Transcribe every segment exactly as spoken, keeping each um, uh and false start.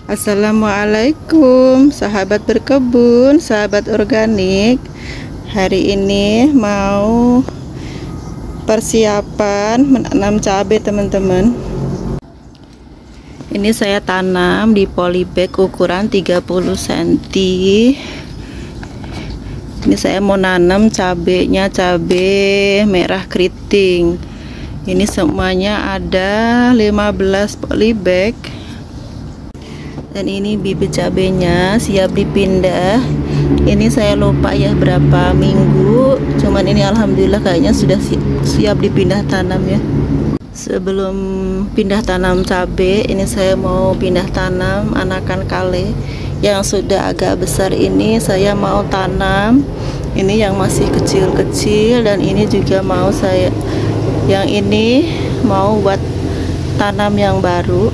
Assalamualaikum sahabat berkebun, sahabat organik. Hari ini mau persiapan menanam cabai teman-teman. Ini saya tanam di polybag ukuran tiga puluh sentimeter. Ini saya mau nanam cabenya, cabai merah keriting. Ini semuanya ada lima belas polybag. Dan ini bibit cabenya siap dipindah. Ini saya lupa ya berapa minggu, cuman ini alhamdulillah kayaknya sudah si siap dipindah tanam ya. Sebelum pindah tanam cabai, ini saya mau pindah tanam anakan kale yang sudah agak besar. Ini saya mau tanam, ini yang masih kecil-kecil, dan ini juga mau saya, yang ini mau buat tanam yang baru.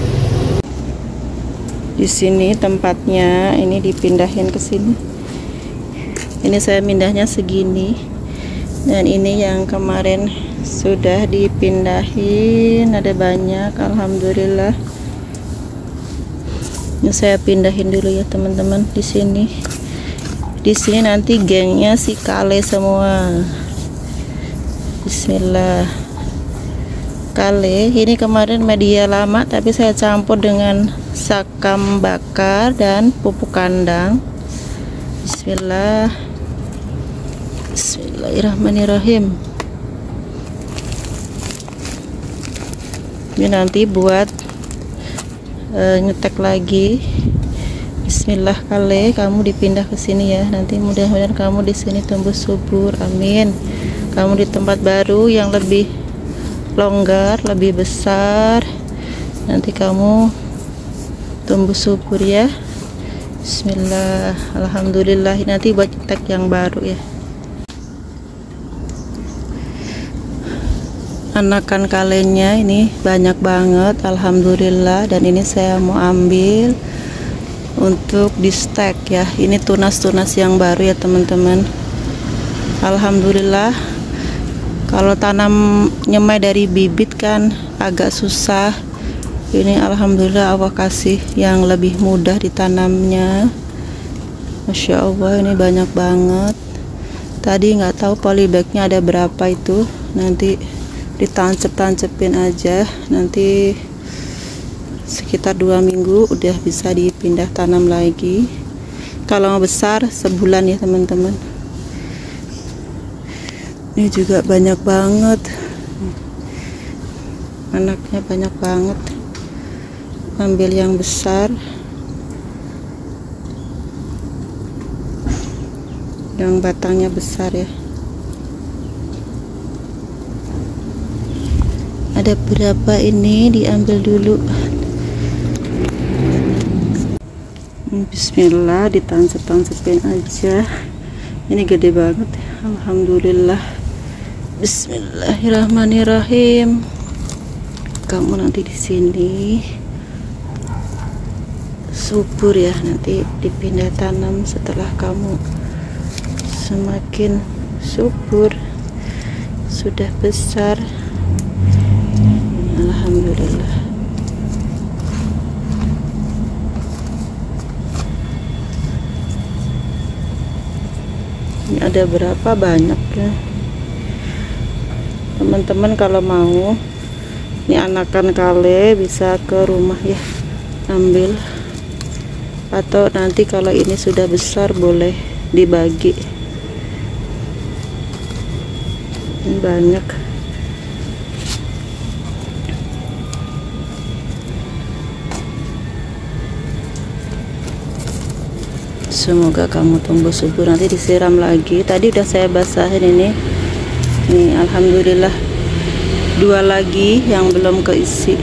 Di sini tempatnya, ini dipindahin ke sini. Ini saya pindahnya segini, dan ini yang kemarin sudah dipindahin, ada banyak alhamdulillah. Ini saya pindahin dulu ya teman-teman. Di sini, di sini nanti gengnya si kale semua. Bismillah. Kale ini kemarin media lama, tapi saya campur dengan sakam bakar dan pupuk kandang. Bismillah. Bismillahirrahmanirrahim. Ini nanti buat uh, nyetek lagi. Bismillah. Kale kamu dipindah ke sini ya. Nanti mudah-mudahan kamu di sini tumbuh subur. Amin. Kamu di tempat baru yang lebih longgar, lebih besar. Nanti kamu tumbuh subur ya. Bismillah. Alhamdulillah. Nanti buat nyetek yang baru ya. Anakan kalenya ini banyak banget alhamdulillah, dan ini saya mau ambil untuk di stek ya. Ini tunas-tunas yang baru ya teman-teman. Alhamdulillah. Kalau tanam nyemai dari bibit kan agak susah. Ini alhamdulillah Allah kasih yang lebih mudah ditanamnya. Masya Allah, ini banyak banget. Tadi nggak tahu polybagnya ada berapa itu. Nanti ditancep-tancepin aja. Nanti sekitar dua minggu udah bisa dipindah tanam lagi. Kalau besar sebulan ya teman-teman. Ini juga banyak banget, anaknya banyak banget. Ambil yang besar, yang batangnya besar ya. Ada berapa ini diambil dulu. Bismillah, ditancep-tancepin aja. Ini gede banget ya. Alhamdulillah. Bismillahirrahmanirrahim. Kamu nanti di sini subur ya, nanti dipindah tanam setelah kamu semakin subur, sudah besar. Alhamdulillah. Ini ada berapa banyak ya teman-teman. Kalau mau ini anakan kale bisa ke rumah ya, ambil. Atau nanti kalau ini sudah besar boleh dibagi. Ini banyak. Semoga kamu tumbuh subur. Nanti disiram lagi. Tadi udah saya basahin ini. Nih alhamdulillah dua lagi yang belum keisi.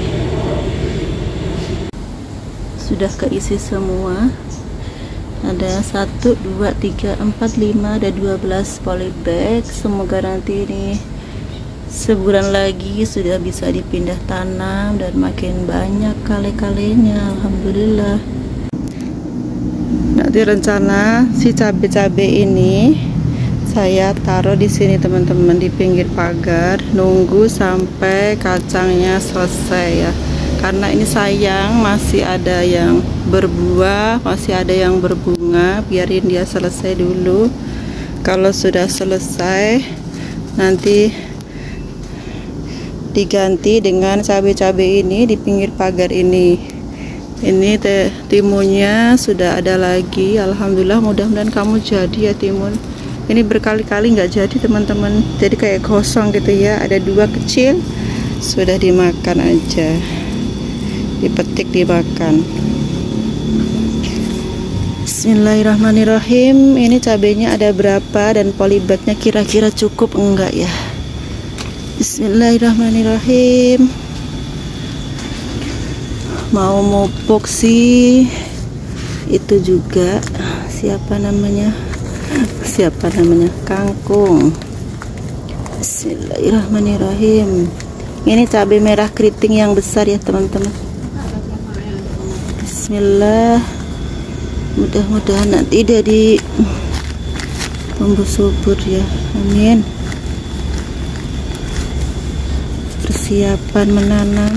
Sudah keisi semua. Ada satu, dua, tiga, empat, lima, ada dua belas polybag. Semoga nanti ini sebulan lagi sudah bisa dipindah tanam dan makin banyak kale-kalenya. Alhamdulillah. Nanti rencana si cabai-cabai ini saya taruh di sini teman-teman, di pinggir pagar, nunggu sampai kacangnya selesai ya. karena ini sayang masih ada yang berbuah, masih ada yang berbunga. Biarin dia selesai dulu. Kalau sudah selesai nanti diganti dengan cabai-cabai ini di pinggir pagar ini. Ini teh timunnya sudah ada lagi. Alhamdulillah, mudah-mudahan kamu jadi ya timun. Ini berkali-kali nggak jadi teman-teman, jadi kayak kosong gitu ya. Ada dua kecil, sudah dimakan aja, dipetik dimakan. Bismillahirrahmanirrahim. Ini cabenya ada berapa dan polybagnya kira-kira cukup enggak ya? Bismillahirrahmanirrahim. Mau mupuk sih itu juga siapa namanya siapa namanya kangkung. Bismillahirrahmanirrahim. Ini cabai merah keriting yang besar ya teman-teman. Bismillah, mudah-mudahan nanti jadi tumbuh subur ya, amin. Persiapan menanam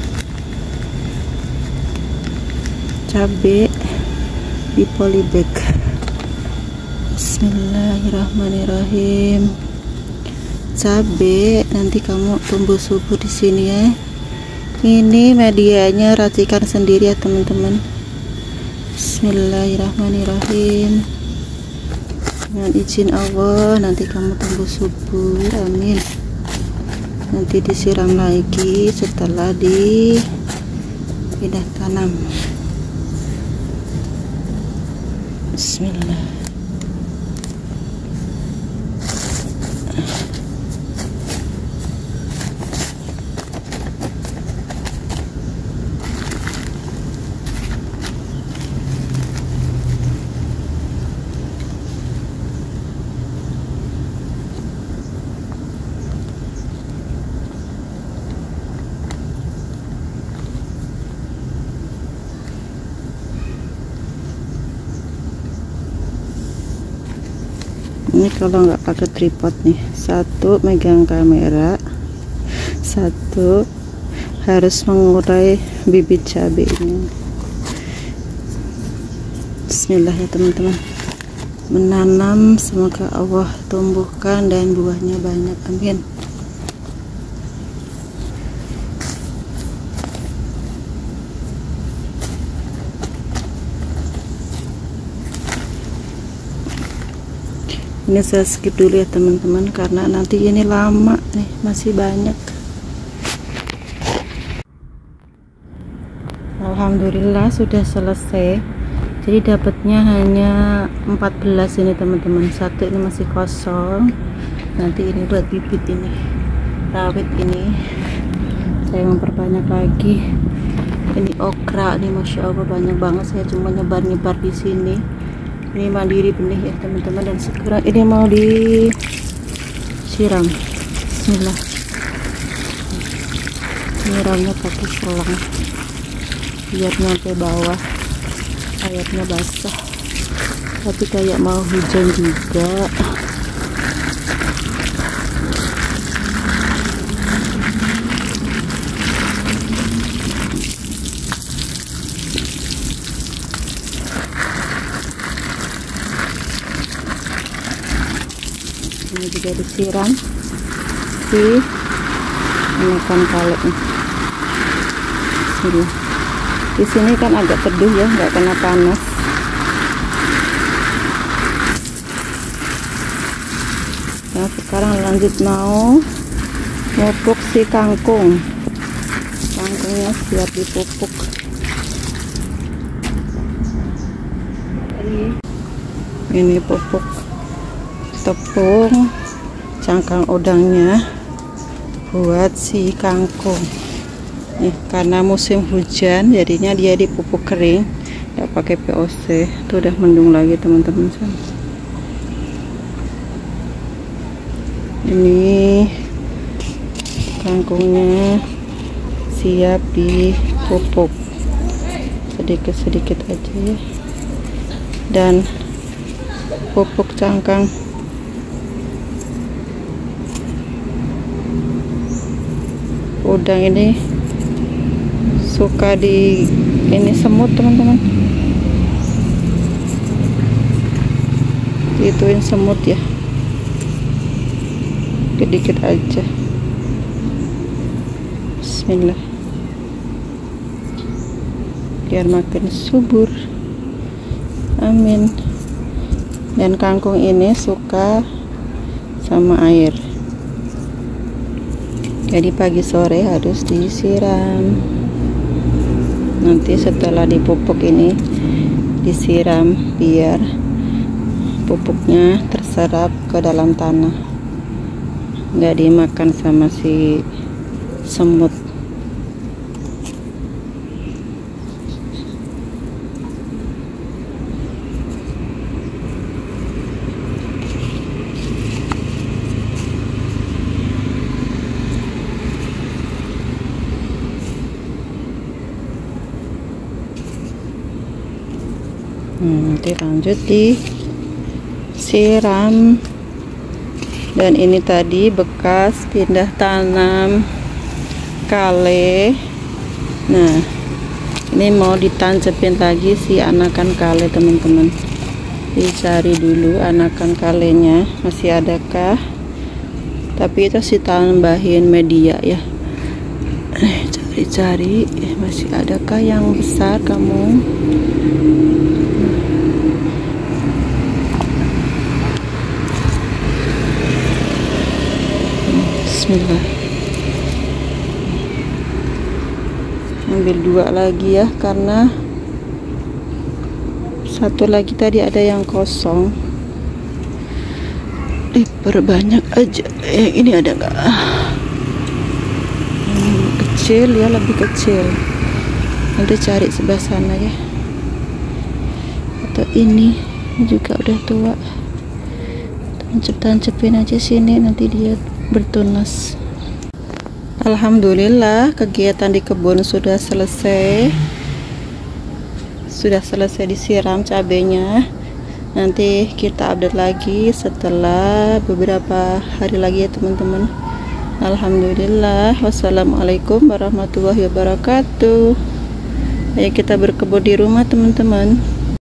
cabai di polybag. Bismillahirrahmanirrahim. Cabai nanti kamu tumbuh subur di sini ya. Ini medianya racikan sendiri ya teman-teman. Bismillahirrahmanirrahim. Dengan izin Allah nanti kamu tumbuh subur, amin. Nanti disiram lagi setelah dipindah tanam. Bismillah. Ini kalau nggak pakai tripod nih, satu megang kamera, satu harus mengurai bibit cabai ini. Bismillah ya teman-teman. Menanam, semoga Allah tumbuhkan dan buahnya banyak, amin. Ini saya skip dulu ya teman-teman, karena nanti ini lama nih, masih banyak. Alhamdulillah sudah selesai. Jadi dapatnya hanya empat belas ini teman-teman. Satu ini masih kosong. Nanti ini buat bibit ini, rawit ini saya memperbanyak lagi. Ini okra nih, masya Allah banyak banget. Saya cuma nyebar-nyebar di sini. Ini mandiri benih ya teman-teman, dan sekarang ini mau disiram. Bismillah. Nyiramnya pakai selang biar nyampe bawah, airnya basah. Tapi kayak mau hujan juga. Ini juga disiram si ikan kalep. Di sini kan agak teduh ya, nggak kena panas. Nah, sekarang lanjut mau mupuk si kangkung. Kangkungnya siap dipupuk. Ini pupuk tepung cangkang udangnya buat si kangkung nih, karena musim hujan jadinya dia dipupuk kering, nggak pakai P O C. Itu udah mendung lagi teman-teman. Ini kangkungnya siap dipupuk sedikit-sedikit aja ya, dan pupuk cangkang udang ini suka di ini semut teman-teman, ituin semut ya, dikit-dikit aja. Bismillah, biar makin subur, amin. Dan kangkung ini suka sama air, jadi pagi sore harus disiram. Nanti setelah dipupuk ini disiram biar pupuknya terserap ke dalam tanah, nggak dimakan sama si semut. Hmm, nanti lanjut di siram. Dan ini tadi bekas pindah tanam kale. Nah, ini mau ditancepin lagi si anakan kale teman-teman. Dicari dulu anakan kalenya masih adakah, tapi itu sih tambahin media ya. Cari-cari masih adakah yang besar kamu. Bismillah, ambil dua lagi ya, karena satu lagi tadi ada yang kosong. Diperbanyak aja. Yang ini ada nggak? Hmm, kecil ya, lebih kecil. Nanti cari sebelah sana ya. Atau ini, ini juga udah tua. Tancep-tancepin aja sini, nanti dia bertunas. Alhamdulillah, kegiatan di kebun sudah selesai. Sudah selesai disiram cabenya. Nanti kita update lagi setelah beberapa hari lagi ya teman-teman. Alhamdulillah. Wassalamualaikum warahmatullahi wabarakatuh. Ayo kita berkebun di rumah teman-teman.